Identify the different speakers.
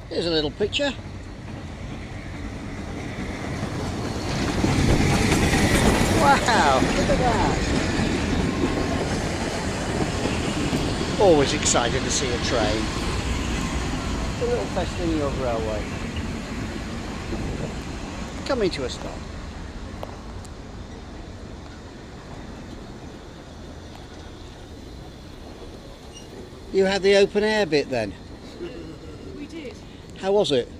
Speaker 1: Here's a little picture. Wow, look at that. Always excited to see a train. The little Ffestiniog railway. Coming to a stop. You had the open air bit then?
Speaker 2: We did.
Speaker 1: How was it?